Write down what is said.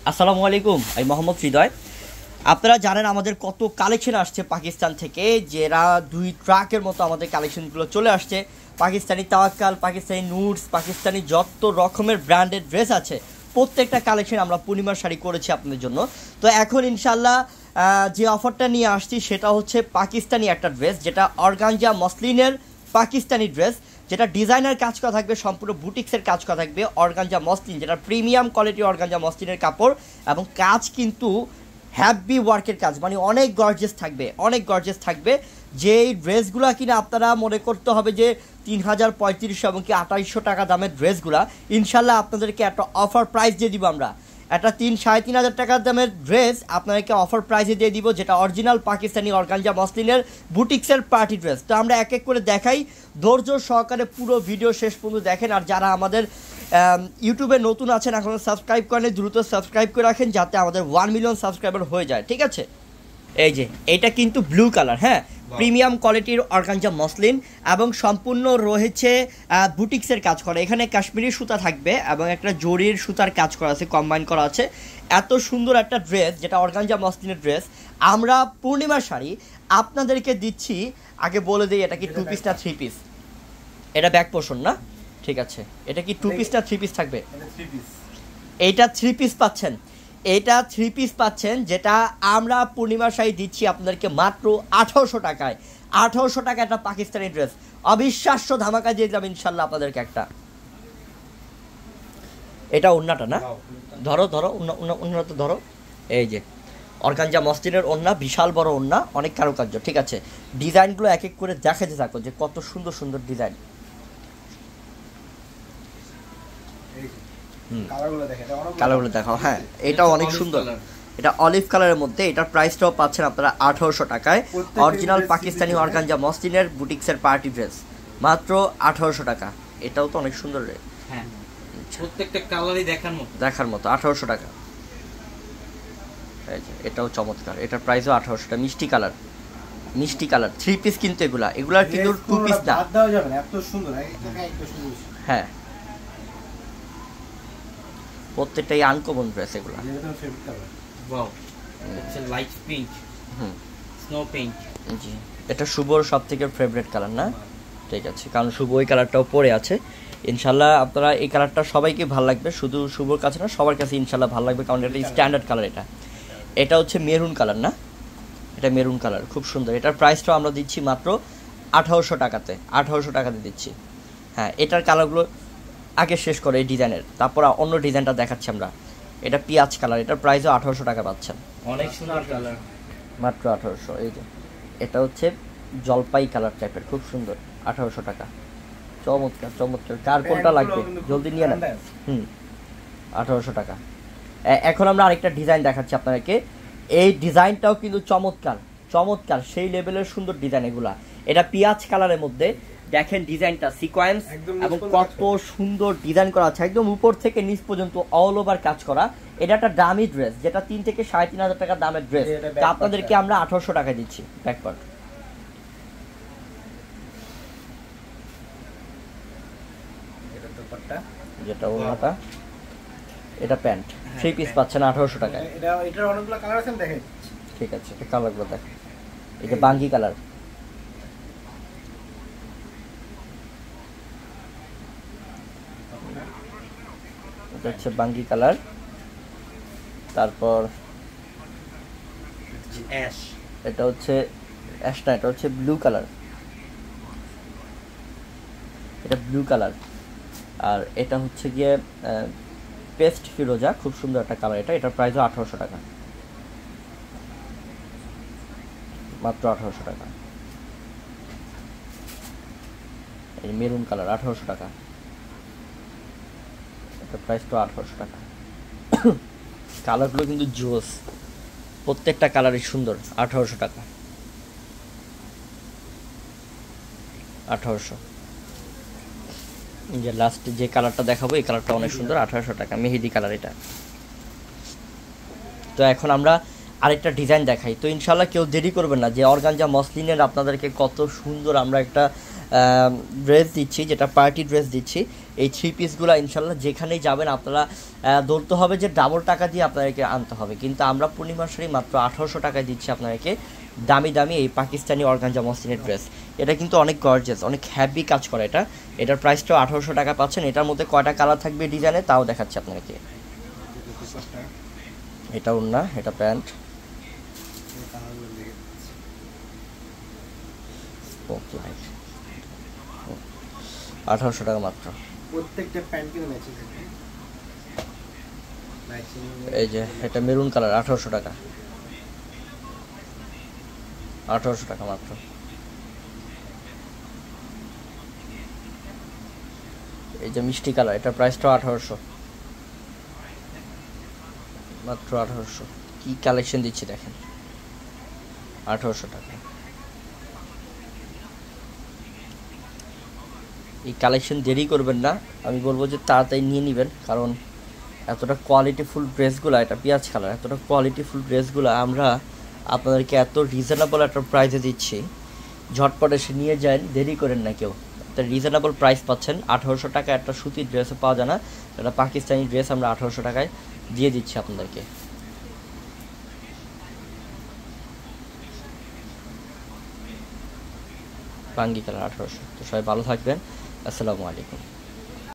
আসসালামু আলাইকুম, আমি মোহাম্মদ হৃদয়। আপনারা জানেন আমাদের কত কালেকশন আসছে পাকিস্তান থেকে, যেরা 2 ট্রাকের মতো আমাদের কালেকশনগুলো চলে আসছে। পাকিস্তানি তাওয়াক্কাল, পাকিস্তানি নুডস, পাকিস্তানি যত রকমের ব্র্যান্ডেড ড্রেস আছে প্রত্যেকটা কালেকশন আমরা পূর্ণিমার শাড়ি করেছি আপনাদের জন্য। তো এখন ইনশাল্লাহ যে অফারটা নিয়ে আসছি সেটা হচ্ছে পাকিস্তানি একটা ড্রেস, যেটা অর্গানজা মসলিনের পাকিস্তানি ড্রেস, যেটা ডিজাইনার কাজ করা থাকবে, সম্পূর্ণ বুটিক্সের কাজ করা থাকবে, অর্গানজা মসলিন, যেটা প্রিমিয়াম কোয়ালিটি অর্গানজা মসলিনের কাপড়, এবং কাজ কিন্তু হ্যাভি ওয়ার্কের কাজ, মানে অনেক গর্জিয়াস থাকবে, অনেক গর্জিয়াস থাকবে। যেই ড্রেসগুলো কিনা আপনারা মনে করতে হবে যে 3000, 3500 এবং কি 2800 টাকা দামের ড্রেসগুলো, ইনশাল্লাহ আপনাদেরকে একটা অফার প্রাইস দিয়ে দিব আমরা। একটা 3-3.5 টাকার দামের ড্রেস আপনাদেরকে অফার প্রাইসে দিয়ে দিব, যেটা অরিজিনাল পাকিস্তানি অর্গানজা মসলিনের বুটিক্সের পার্টি ড্রেস। তো আমরা এক এক করে দেখাই, ধৈর্য সহকারে পুরো ভিডিও শেষ পর্যন্ত দেখেন। আর যারা আমাদের ইউটিউবে নতুন আছেন, এখনও সাবস্ক্রাইব করেন, দ্রুত সাবস্ক্রাইব করে রাখেন যাতে আমাদের 1 মিলিয়ন সাবস্ক্রাইবার হয়ে যায়, ঠিক আছে? এই যে এটা কিন্তু ব্লু কালার, হ্যাঁ, প্রিমিয়াম কোয়ালিটির অর্গানজা মসলিন এবং সম্পূর্ণ রয়েছে বুটিক্সের কাজ করা। এখানে কাশ্মীরি সুতা থাকবে এবং একটা জরির সুতার কাজ করা আছে, কম্বাইন করা আছে। এত সুন্দর একটা ড্রেস, যেটা অর্গানজা মসলিনের ড্রেস, আমরা পূর্ণিমার শাড়ি আপনাদেরকে দিচ্ছি। আগে বলে দিই, এটা কি 2 পিস না 3 পিস? এটা ব্যাক পোর্শন না, ঠিক আছে। এটা কি 2 পিস না 3 পিস থাকবে? এইটা 3 পিস পাচ্ছেন, এটা 3 পিস পাচ্ছেন, যেটা আমরা পূর্ণিমার শাড়ি দিচ্ছি আপনাদেরকে মাত্র 1800 টাকায়। 1800 টাকা একটা পাকিস্তানি ড্রেস, অবিশ্বাস্য ধামাকা দিয়ে দিলাম ইনশাল্লাহ আপনাদেরকে একটা। এটা ওড়নাটা না, ধরো ধরো ওড়না তো ধরো। এই যে অর্গানজা মসলিনের ওড়না, বিশাল বড় ওড়না, অনেক কারুকার্য, ঠিক আছে। ডিজাইনগুলো এক এক করে দেখাতে থাকো যে কত সুন্দর সুন্দর ডিজাইন। কালারগুলো দেখাও, হ্যাঁ, এটাও অনেক সুন্দর। এটা অলিভ কালারের মধ্যে, এটার প্রাইসটাও পাচ্ছেন আপনারা 1800 টাকায়। অরিজিনাল পাকিস্তানি অর্গানজা মসলিনের বুটিক্সের পার্টি ড্রেস, মাত্র 1800 টাকা। এটাও তো অনেক সুন্দর রে, হ্যাঁ, প্রত্যেকটা কালারই দেখার মতো 1800 টাকা। এটাও চমৎকার, এটার প্রাইসও 1800 টাকা। মিষ্টি কালার, মিষ্টি কালার 3 পিস কিন্তু এগুলার কিন্তু 2 পিস না, এত সুন্দর, হ্যাঁ, প্রত্যেকটাই আনকমন ড্রেস এগুলো। ওয়াও, এটা লাইট পিঙ্ক, স্নো পিঙ্ক। জি, এটা শুভর সবথেকে ফেভারিট কালার না? ঠিক আছে, কারণ শুভ ওই কালারটাও পরে আছে। ইনশাল্লাহ আপনারা এই কালারটা সবাইকে ভালো লাগবে, শুধু শুভর কাছে না, সবার কাছে ইনশাল্লাহ ভালো লাগবে, কারণ এটা স্ট্যান্ডার্ড কালার। এটা হচ্ছে মেরুন কালার না? এটা মেরুন কালার, খুব সুন্দর। এটার প্রাইসটাও আমরা দিচ্ছি মাত্র 1800 টাকাতে, 1800 টাকাতে দিচ্ছি। হ্যাঁ, এটার কালারগুলো আগে শেষ করে এই ডিজাইনের, তারপর অন্য ডিজাইনটা দেখাচ্ছি আমরা। এটা পেঁয়াজ কালার, এটার প্রাইসও 1800 টাকা পাচ্ছেন, অনেক সুন্দর কালার, মাত্র 1800। এই যে এটা হচ্ছে জলপাই কালার টাইপের, খুব সুন্দর, 1800 টাকা। চমৎকার চমৎকার, কার কোনটা লাগবে জলদি নিয়ে নেন। 1800 টাকা। এখন আমরা আরেকটা ডিজাইন দেখাচ্ছি আপনাদেরকে। এই ডিজাইনটাও কিন্তু চমৎকার চমৎকার, সেই লেভেলের সুন্দর ডিজাইন এগুলা। এটা পেঁয়াজ কালারের মধ্যে, দেখেন ডিজাইনটা সিকোয়েন্স এবং কত সুন্দর ডিজাইন করা আছে, একদম উপর থেকে নিচ পর্যন্ত অল ওভার কাজ করা। এটা একটা দামি ড্রেস, যেটা 3 থেকে 3500 টাকা দামের ড্রেস, তা আপনাদেরকে আমরা 1800 টাকা দিচ্ছি। ব্যাকপার্ট, যেটা ওনাটা, এটা প্যান্ট, 3 পিস পাচ্ছেন 1800 টাকায়। এটার অনেকগুলো কালার আছে, দেখেন, ঠিক আছে, এটা কালারগুলো দেখেন। এটা বাঙ্গি কালার, এটা হচ্ছে বাঙ্গি কালার। তারপর অ্যাশ, এটা হচ্ছে অ্যাশ না, এটা হচ্ছে ব্লু কালার, এটা ব্লু কালার। আর এটা হচ্ছে গিয়ে পেস্ট ফিরোজা, খুব সুন্দর একটা কালার এটা। এটার প্রাইসও 1800 টাকা, মাত্র 1800 টাকা। এই মেরুন কালার 1800 টাকা, এটার প্রাইসটাও 1800 টাকা। কালারগুলো কিন্তু জোস, প্রত্যেকটা কালারই সুন্দর। 1800 টাকা, 1800। যে লাস্ট যে কালারটা দেখাবো, এই কালারটা অনেক সুন্দর, 1800 টাকা, মেহেদি কালার এটা। তো এখন আমরা আরেকটা ডিজাইন দেখাই। তো ইনশাল্লাহ কেউ দেরি করবেন না, যে অর্গানজা মসলিনের আপনাদেরকে কত সুন্দর আমরা একটা ড্রেস দিচ্ছি, যেটা পার্টি ড্রেস দিচ্ছি। এই 3 পিসগুলো ইনশাল্লাহ যেখানেই যাবেন আপনারা ধরতে হবে যে ডাবল টাকা দিয়ে আপনাদেরকে আনতে হবে, কিন্তু আমরা পূর্ণিমা শাড়ি মাত্র 1800 টাকায় দিচ্ছি আপনাদেরকে দামি দামি এই পাকিস্তানি অর্গানজা মসলিনের ড্রেস। এটা কিন্তু অনেক গর্জিয়াস, অনেক হ্যাভি কাজ করে এটা। এটার প্রাইসটাও 1800 টাকা পাচ্ছেন। এটার মধ্যে কয়টা কালার থাকবে ডিজাইনে তাও দেখাচ্ছি আপনাদেরকে। এটা ওড়না, এটা প্যান্ট, 1800 টাকা মাত্র। প্রত্যেকটা প্যান্ট কিনে ম্যাচিং। এই যে এটা মেরুন কালার, 1800 টাকা, 1800 টাকা মাত্র। এই যে মিষ্টি কালার, এটা প্রাইসটাও 1800 মাত্র, 1800। কি কালেকশন দিচ্ছি দেখেন, 1800 টাকা। এই কালেকশন দেরি করবেন না, আমি বলবো যে তাড়াতাড়ি নিয়ে নেবেন, কারণ এতটা কোয়ালিটিফুল ড্রেসগুলো, এটা পেঁয়াজ কালার, এতটা কোয়ালিটিফুল ড্রেসগুলো আমরা আপনাদেরকে এত রিজনেবল একটা প্রাইসে দিচ্ছি। ঝটপট এসে নিয়ে যান, দেরি করেন না কেউ। একটা রিজনেবল প্রাইস পাচ্ছেন। 1800 টাকা একটা সুতির ড্রেসও পাওয়া যায় না, একটা পাকিস্তানি ড্রেস আমরা 1800 টাকায় দিয়ে দিচ্ছি আপনাদেরকে। বাঙ্গি কালার 1800। তো সবাই ভালো থাকবেন, আসসালামু আলাইকুম।